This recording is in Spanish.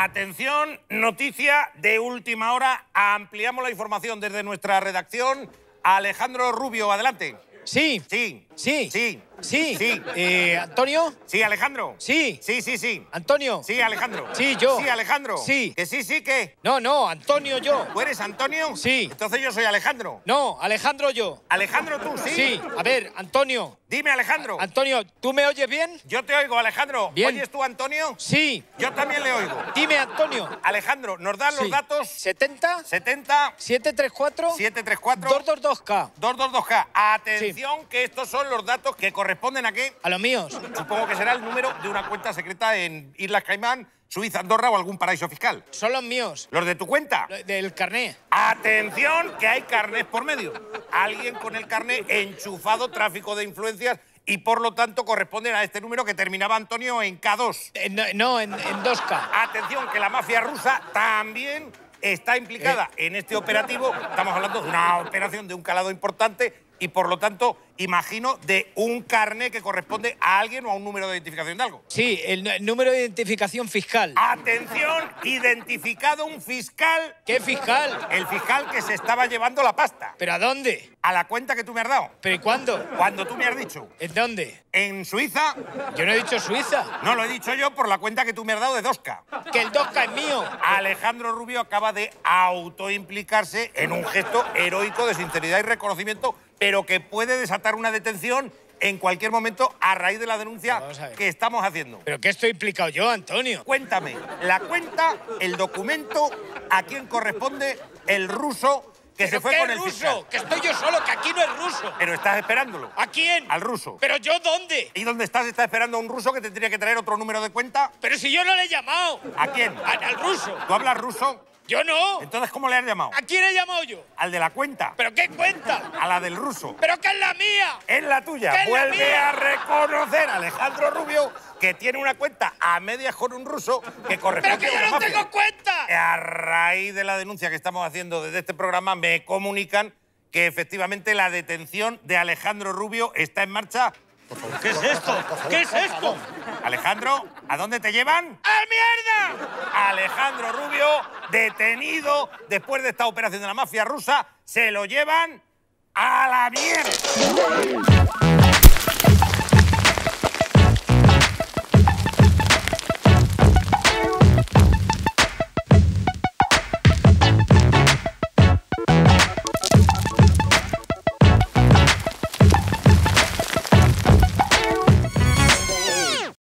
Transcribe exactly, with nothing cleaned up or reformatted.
Atención, noticia de última hora. Ampliamos la información desde nuestra redacción. Alejandro Rubio, adelante. Sí. Sí. Sí. Sí. Sí. Sí. Eh, ¿Antonio? Sí, Alejandro. Sí. Sí, sí, sí. ¿Antonio? Sí, Alejandro. Sí, yo. Sí, Alejandro. Sí. ¿Que sí, sí, qué? No, no, Antonio yo. ¿Tú eres Antonio? Sí. Entonces yo soy Alejandro. No, Alejandro yo. Alejandro, tú, ¿sí? Sí. A ver, Antonio. Dime, Alejandro. Antonio, ¿tú me oyes bien? Yo te oigo, Alejandro. Bien. ¿Oyes tú, Antonio? Sí. Yo también le oigo. Dime, Antonio. Alejandro, ¿nos dan los Sí. datos? ¿setenta? setenta, ¿siete tres cuatro? siete tres cuatro, dos dos dos K. dos dos dos K. Atención, que estos son los datos que corresponden a qué. A los míos. Supongo que será el número de una cuenta secreta en Islas Caimán, Suiza, Andorra o algún paraíso fiscal. Son los míos. ¿Los de tu cuenta? Del carné. Atención, que hay carnés por medio. Alguien con el carné enchufado, tráfico de influencias, y por lo tanto corresponden a este número que terminaba, Antonio, en K dos. Eh, no, no, en, en dos K. Atención, que la mafia rusa también está implicada Eh. en este operativo. Estamos hablando de una operación de un calado importante y, por lo tanto, imagino de un carné que corresponde a alguien o a un número de identificación de algo. Sí, el, el número de identificación fiscal. Atención, identificado un fiscal. ¿Qué fiscal? El fiscal que se estaba llevando la pasta. ¿Pero a dónde? A la cuenta que tú me has dado. ¿Pero y cuándo? Cuando tú me has dicho. ¿En dónde? En Suiza. Yo no he dicho Suiza. No, lo he dicho yo por la cuenta que tú me has dado de dos K. Que el dos K es mío. Alejandro Rubio acaba de autoimplicarse en un gesto heroico de sinceridad y reconocimiento, pero que puede desatar una detención en cualquier momento a raíz de la denuncia que estamos haciendo. ¿Pero qué estoy implicado yo, Antonio? Cuéntame, la cuenta, el documento, a quién corresponde el ruso que se fue ¿Qué con el ruso? fiscal. Que estoy yo solo, que aquí no es ruso. Pero estás esperándolo. ¿A quién? Al ruso. ¿Pero yo dónde? ¿Y dónde estás? ¿Estás esperando a un ruso que te tendría que traer otro número de cuenta? Pero si yo no le he llamado. ¿A quién? A- al ruso. ¿Tú hablas ruso? Yo no. Entonces, ¿cómo le has llamado? ¿A quién he llamado yo? Al de la cuenta. ¿Pero qué cuenta? A la del ruso. ¿Pero qué es la mía? Es la tuya. ¿Qué es la Vuelve mía? a reconocer a Alejandro Rubio que tiene una cuenta a medias con un ruso que corresponde ¡Pero que a yo una no mafia. tengo cuenta! A raíz de la denuncia que estamos haciendo desde este programa, me comunican que efectivamente la detención de Alejandro Rubio está en marcha. ¿Qué es esto? ¿Qué es esto? Alejandro, ¿a dónde te llevan? ¡A mierda! Alejandro Rubio, detenido después de esta operación de la mafia rusa, se lo llevan a la mierda.